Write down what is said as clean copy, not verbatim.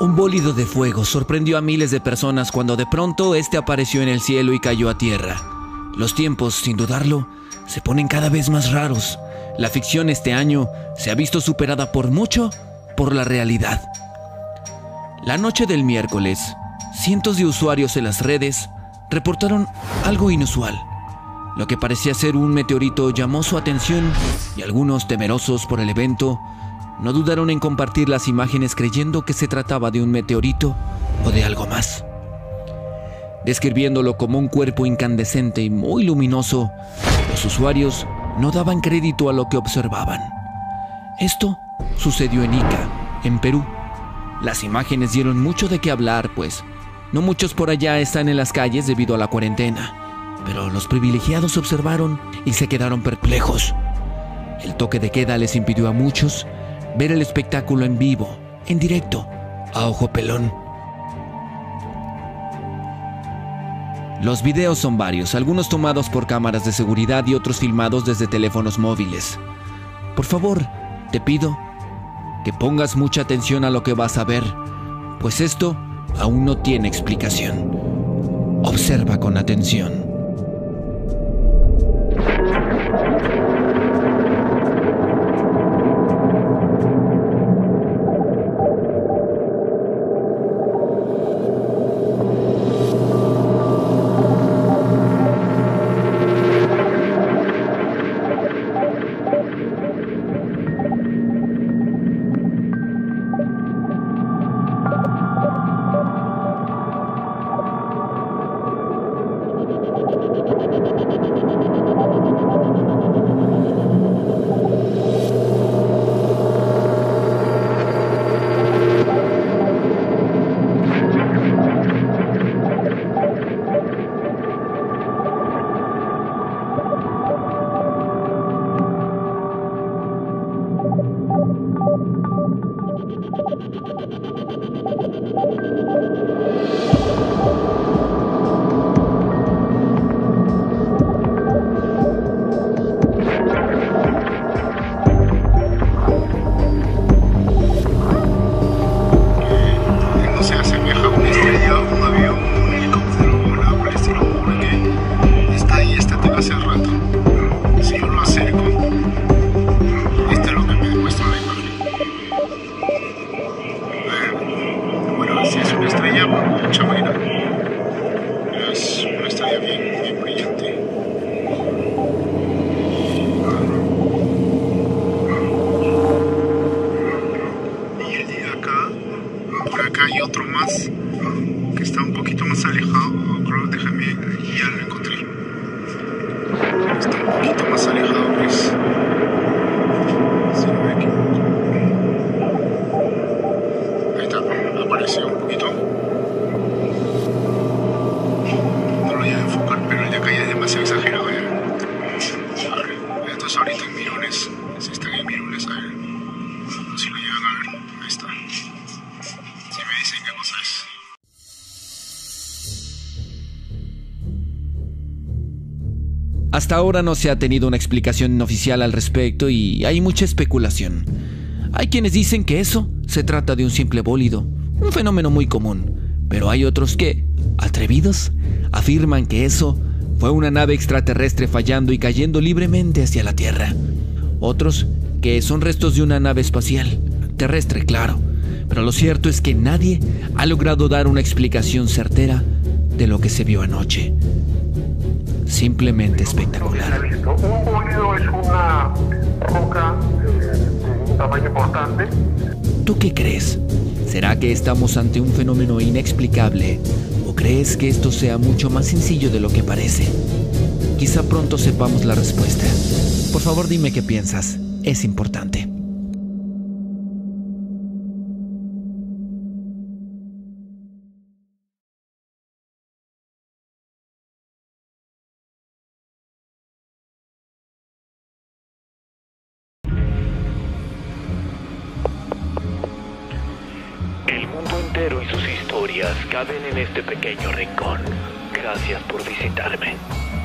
Un bólido de fuego sorprendió a miles de personas cuando de pronto este apareció en el cielo y cayó a tierra. Los tiempos, sin dudarlo, se ponen cada vez más raros. La ficción este año se ha visto superada por mucho por la realidad. La noche del miércoles, cientos de usuarios en las redes reportaron algo inusual. Lo que parecía ser un meteorito llamó su atención y algunos, temerosos por el evento, no dudaron en compartir las imágenes creyendo que se trataba de un meteorito o de algo más. Describiéndolo como un cuerpo incandescente y muy luminoso, los usuarios no daban crédito a lo que observaban. Esto sucedió en Ica, en Perú. Las imágenes dieron mucho de qué hablar, pues no muchos por allá están en las calles debido a la cuarentena, pero los privilegiados observaron y se quedaron perplejos. El toque de queda les impidió a muchos ver el espectáculo en vivo, en directo, a ojo pelón. Los videos son varios, algunos tomados por cámaras de seguridad y otros filmados desde teléfonos móviles. Por favor, te pido que pongas mucha atención a lo que vas a ver, pues esto aún no tiene explicación. Observa con atención. Hay otro más que está un poquito más alejado. Creo, déjame, ya lo encontré. Está un poquito más alejado, pues. Si no me equivoco. Ahí está, apareció un poquito. No lo voy a enfocar, pero el de acá ya es demasiado exagerado ya. A ver, esto es ahorita en Mirones. Si están en Mirones, a ver si lo llegan a ver. Ahí está. Dicen qué cosa es. Hasta ahora no se ha tenido una explicación oficial al respecto y hay mucha especulación. Hay quienes dicen que eso se trata de un simple bólido, un fenómeno muy común, pero hay otros que, atrevidos, afirman que eso fue una nave extraterrestre fallando y cayendo libremente hacia la Tierra. Otros que son restos de una nave espacial, terrestre, claro. Pero lo cierto es que nadie ha logrado dar una explicación certera de lo que se vio anoche. Simplemente espectacular. Un bólido es una roca de un tamaño importante. ¿Tú qué crees? ¿Será que estamos ante un fenómeno inexplicable? ¿O crees que esto sea mucho más sencillo de lo que parece? Quizá pronto sepamos la respuesta. Por favor, dime qué piensas. Es importante. El mundo entero y sus historias caben en este pequeño rincón. Gracias por visitarme.